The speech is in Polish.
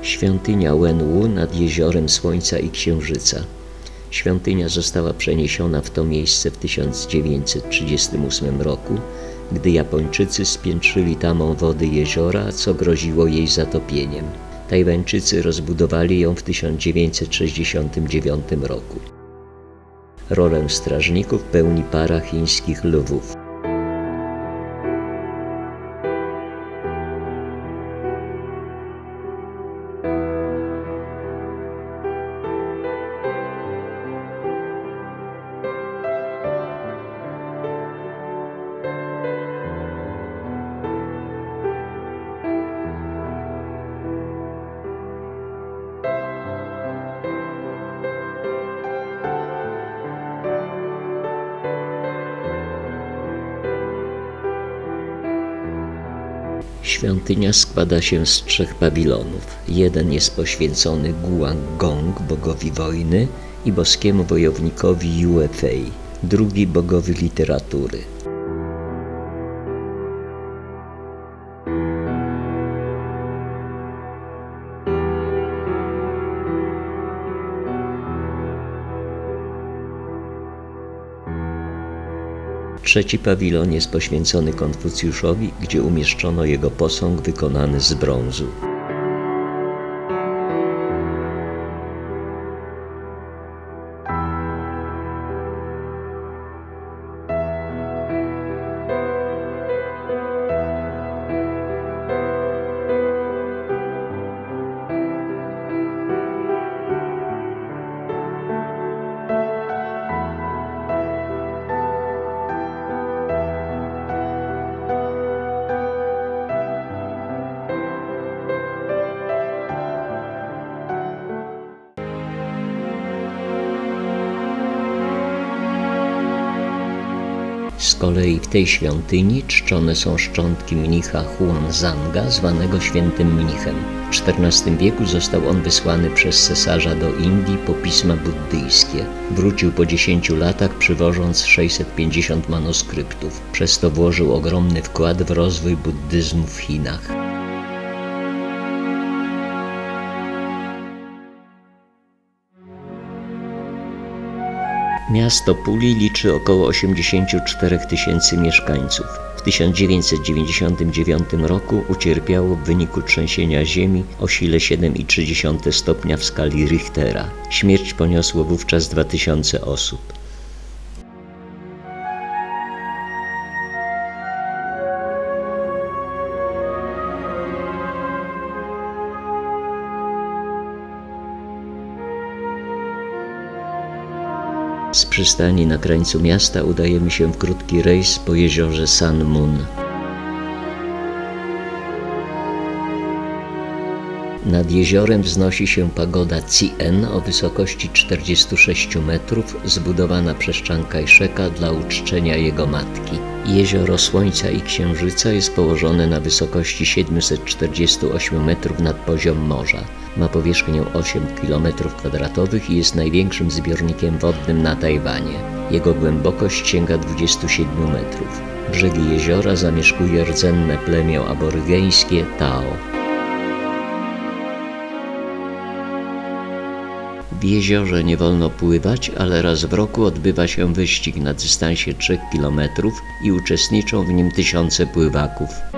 Świątynia Wenwu nad Jeziorem Słońca i Księżyca. Świątynia została przeniesiona w to miejsce w 1938 roku, gdy Japończycy spiętrzyli tamą wody jeziora, co groziło jej zatopieniem. Tajwańczycy rozbudowali ją w 1969 roku. Rolę strażników pełni para chińskich lwów. Świątynia składa się z 3 pawilonów. Jeden jest poświęcony Guanggong, bogowi wojny i boskiemu wojownikowi Yue Fei, drugi bogowi literatury. Trzeci pawilon jest poświęcony Konfucjuszowi, gdzie umieszczono jego posąg wykonany z brązu. Z kolei w tej świątyni czczone są szczątki mnicha Huanzanga, zwanego świętym mnichem. W XIV wieku został on wysłany przez cesarza do Indii po pisma buddyjskie. Wrócił po 10 latach, przywożąc 650 manuskryptów. Przez to włożył ogromny wkład w rozwój buddyzmu w Chinach. Miasto Puli liczy około 84 000 mieszkańców. W 1999 roku ucierpiało w wyniku trzęsienia ziemi o sile 7,3 stopnia w skali Richtera. Śmierć poniosło wówczas 2000 osób. Z przystani na krańcu miasta udajemy się w krótki rejs po jeziorze San Mun. Nad jeziorem wznosi się pagoda Cien o wysokości 46 metrów, zbudowana przez Chiang Kai-sheka dla uczczenia jego matki. Jezioro Słońca i Księżyca jest położone na wysokości 748 metrów nad poziom morza. Ma powierzchnię 8 km² i jest największym zbiornikiem wodnym na Tajwanie. Jego głębokość sięga 27 metrów. Brzegi jeziora zamieszkuje rdzenne plemię aborygeńskie Tao. W jeziorze nie wolno pływać, ale raz w roku odbywa się wyścig na dystansie 3 km i uczestniczą w nim tysiące pływaków.